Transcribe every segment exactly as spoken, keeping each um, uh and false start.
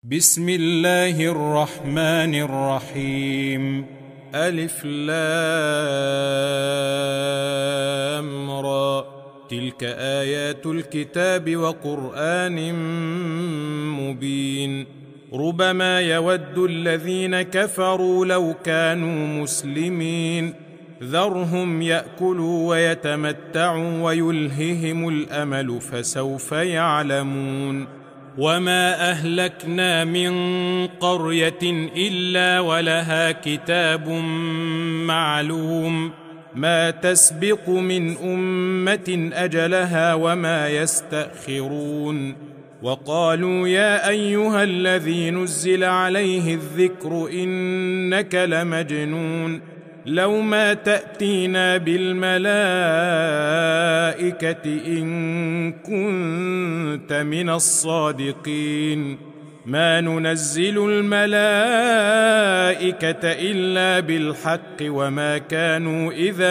بسم الله الرحمن الرحيم. ألف لام را. تلك آيات الكتاب وقرآن مبين. ربما يود الذين كفروا لو كانوا مسلمين. ذرهم يأكلوا ويتمتعوا ويلههم الأمل فسوف يعلمون. وما أهلكنا من قرية إلا ولها كتاب معلوم ما تسبق من أمة أجلها وما يستأخرون. وقالوا يا أيها الذي نزل عليه الذكر إنك لمجنون لو ما تأتينا بالملائكة إن كنت من الصادقين. ما ننزل الملائكة إلا بالحق وما كانوا إذا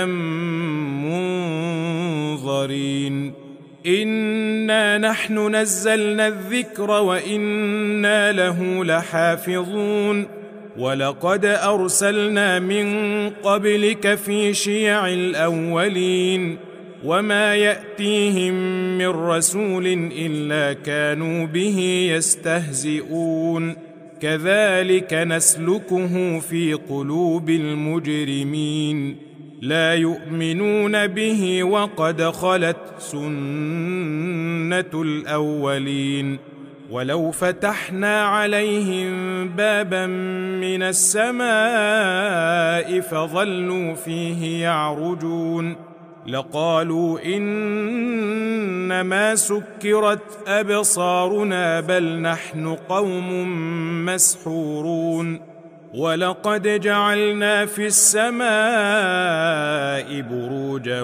منظرين. إنا نحن نزلنا الذكر وإنا له لحافظون. ولقد أرسلنا من قبلك في شيع الأولين وما يأتيهم من رسول إلا كانوا به يستهزئون. كذلك نسلكه في قلوب المجرمين لا يؤمنون به وقد خلت سنة الأولين. ولو فتحنا عليهم بابا من السماء فظلوا فيه يعرجون لقالوا إنما سكرت أبصارنا بل نحن قوم مسحورون. ولقد جعلنا في السماء بروجا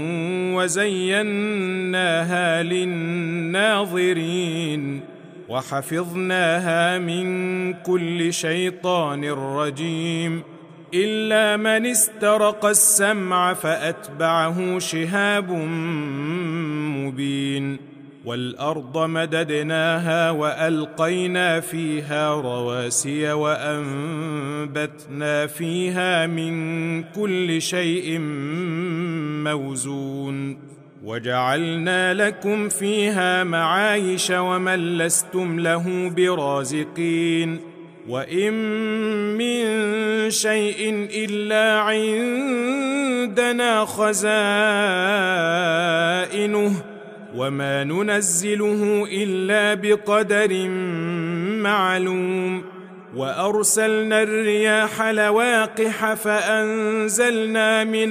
وزيناها للناظرين وحفظناها من كل شيطان رجيم إلا من استرق السمع فأتبعه شهاب مبين. والأرض مددناها وألقينا فيها رواسي وأنبتنا فيها من كل شيء موزون. وجعلنا لكم فيها معايش ومن لستم له برازقين. وإن من شيء إلا عندنا خزائنه وما ننزله إلا بقدر معلوم. وأرسلنا الرياح لواقح فأنزلنا من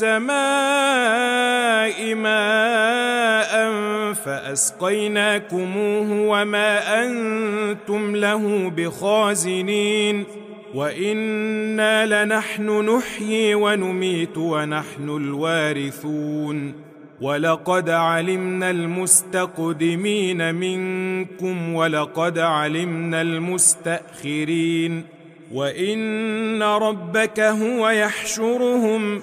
السماء ماء فأسقيناكموه وما أنتم له بخازنين. وإنا لنحن نحيي ونميت ونحن الوارثون. ولقد علمنا المستقدمين منكم ولقد علمنا المستأخرين. وإن ربك هو يحشرهم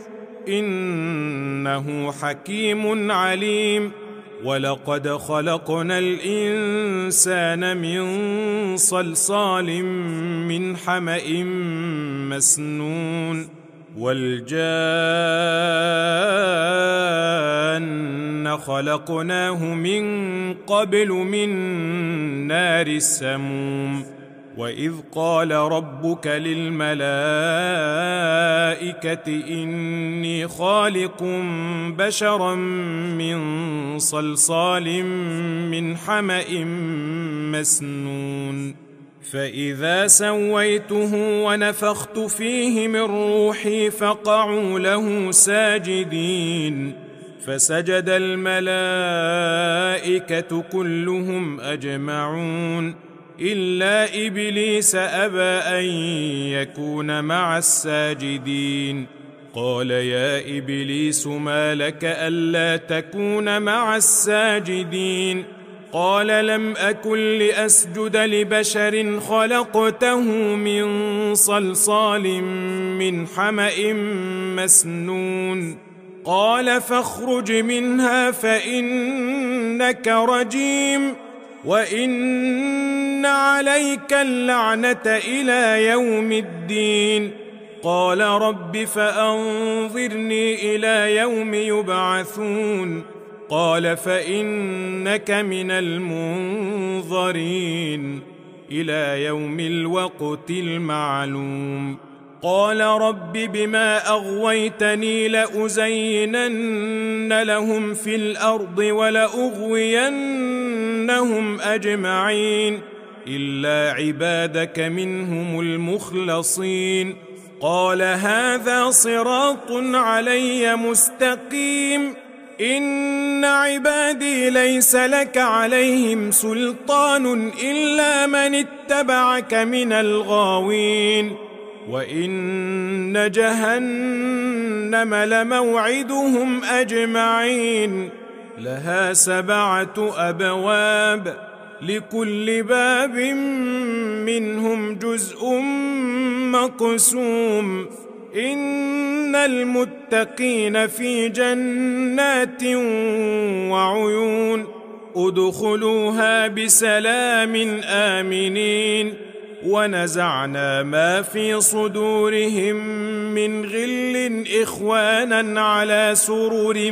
إنه حكيم عليم. ولقد خلقنا الإنسان من صلصال من حمأ مسنون. والجان خلقناه من قبل من نار السموم. وإذ قال ربك للملائكة إني خالق بشرا من صلصال من حمأ مسنون. فإذا سويته ونفخت فيه من روحي فقعوا له ساجدين. فسجد الملائكة كلهم أجمعون إلا إبليس أبى أن يكون مع الساجدين. قال يا إبليس ما لك ألا تكون مع الساجدين؟ قال لم أكن لأسجد لبشر خلقته من صلصال من حمأ مسنون. قال فاخرج منها فإنك رجيم وإن عليك اللعنة إلى يوم الدين. قال رب فأنظرني إلى يوم يبعثون. قال فإنك من المنظرين إلى يوم الوقت المعلوم. قال رب بما أغويتني لأزينن لهم في الأرض ولأغوينهم أجمعين إلا عبادك منهم المخلصين. قال هذا صراط علي مستقيم. إن عبادي ليس لك عليهم سلطان إلا من اتبعك من الغاوين. وإن جهنم لموعدهم أجمعين لها سبعة أبواب لكل باب منهم جزء مقسوم. إن المتقين في جنات وعيون ادخلوها بسلام آمنين. ونزعنا ما في صدورهم من غل إخوانا على سرر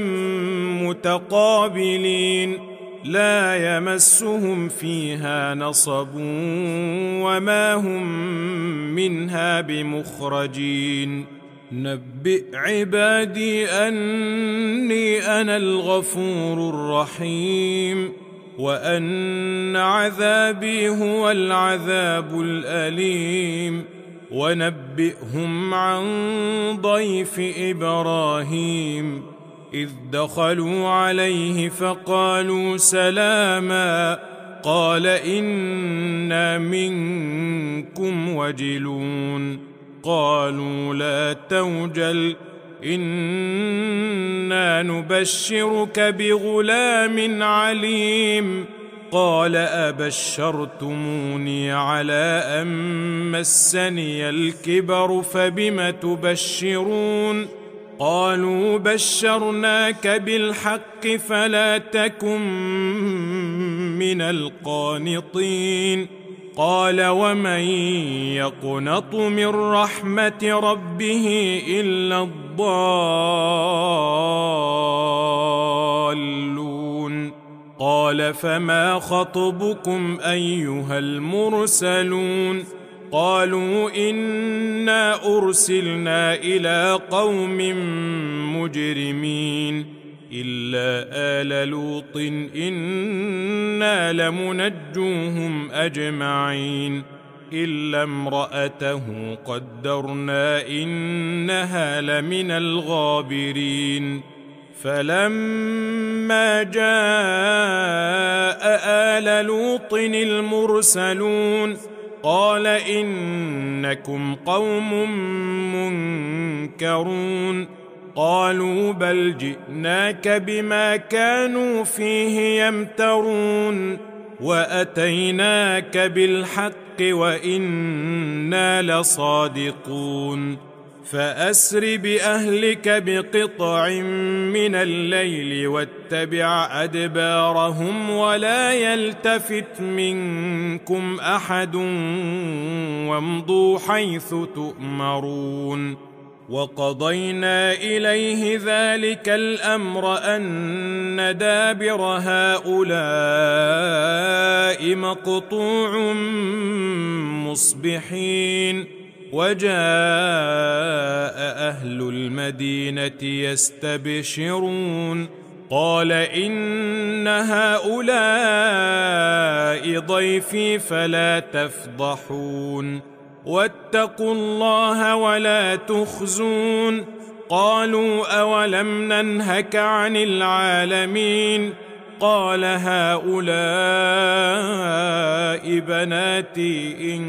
متقابلين لا يمسهم فيها نصب وما هم منها بمخرجين. نبئ عبادي أني أنا الغفور الرحيم وأن عذابي هو العذاب الأليم. ونبئهم عن ضيف إبراهيم إذ دخلوا عليه فقالوا سلاما قال إنا منكم وجلون. قالوا لا توجل إنا نبشرك بغلام عليم. قال أبشرتموني على أن مسني الكبر فبم تبشرون. قالوا بشرناك بالحق فلا تكن من القانطين. قال ومن يقنط من رحمة ربه إلا الضالون. قال فما خطبكم أيها المرسلون؟ قالوا إنا أرسلنا إلى قوم مجرمين إلا آل لوط إنا لمنجوهم أجمعين إلا امرأته قدرنا إنها لمن الغابرين. فلما جاء آل لوط المرسلون قال إنكم قوم منكرون. قالوا بل جئناك بما كانوا فيه يمترون وأتيناك بالحق وإنا لصادقون. فأسر بأهلك بقطع من الليل واتبع أدبارهم ولا يلتفت منكم أحد وامضوا حيث تؤمرون. وقضينا إليه ذلك الأمر أن دابر هؤلاء مقطوع مصبحين. وجاء أهل المدينة يستبشرون قال إن هؤلاء ضيفي فلا تفضحون واتقوا الله ولا تخزون. قالوا أولم ننهك عن العالمين؟ قال هؤلاء بناتي إن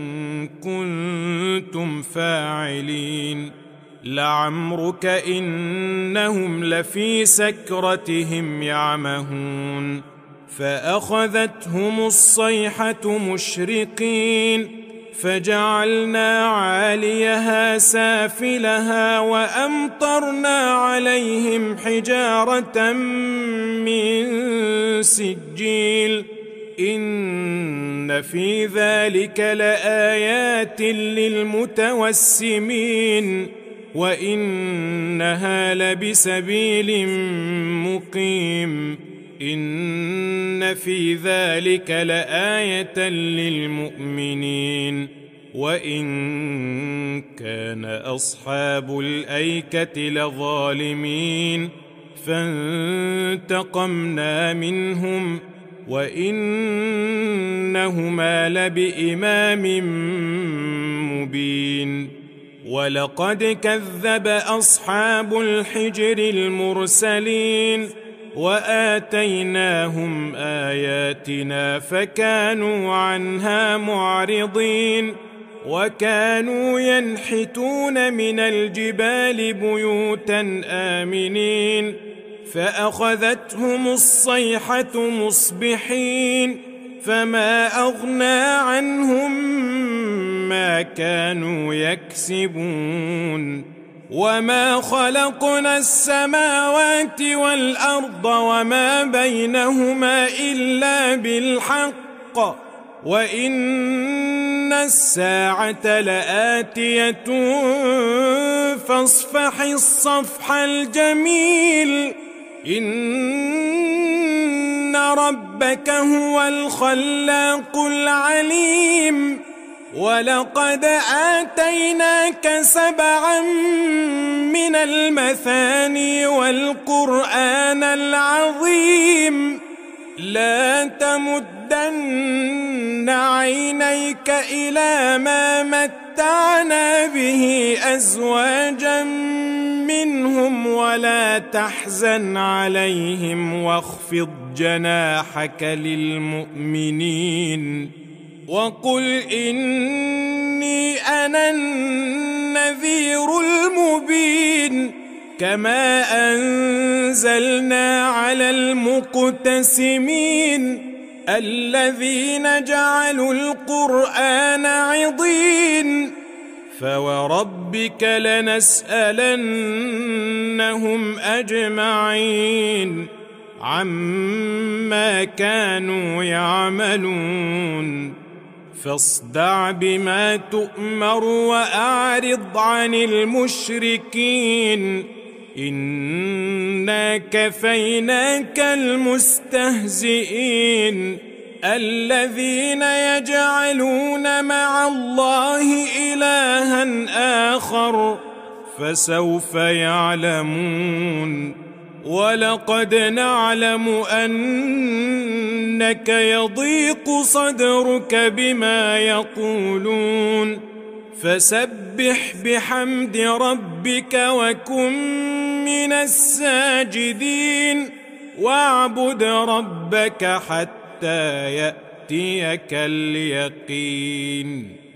كنتم فاعلين. لعمرك إنهم لفي سكرتهم يعمهون. فأخذتهم الصيحة مشرقين فجعلنا عاليها سافلها وأمطرنا عليهم حجارة من سجيل إن في ذلك لآيات للمتوسمين وإنها لبسبيل مقيم إن في ذلك لآية للمؤمنين وإن كان أصحاب الأيكة لظالمين فانتقمنا منهم وإنهما لبإمام مبين ولقد كذب أصحاب الحجر المرسلين وآتيناهم آياتنا فكانوا عنها معرضين وكانوا ينحتون من الجبال بيوتا آمنين فأخذتهم الصيحة مصبحين فما أغنى عنهم ما كانوا يكسبون وما خلقنا السماوات والأرض وما بينهما إلا بالحق وإن الساعة لآتية فاصفح الصفح الجميل إن ربك هو الخلاق العليم ولقد آتيناك سبعا من المثاني والقرآن العظيم لا تمدن عينيك إلى ما متعنا به أزواجا منهم ولا تحزن عليهم واخفض جناحك للمؤمنين وقل إني أنا النذير المبين كما أنزلنا على المقتسمين الذين جعلوا القرآن عضين فوربك لنسألنهم أجمعين عما كانوا يعملون فاصدع بما تؤمر وأعرض عن المشركين إنا كفيناك المستهزئين الذين يجعلون مع الله إلها آخر فسوف يعلمون ولقد نعلم أنك يضيق صدرك بما يقولون فسبح بحمد ربك وكن من الساجدين واعبد ربك حتى يأتيك اليقين.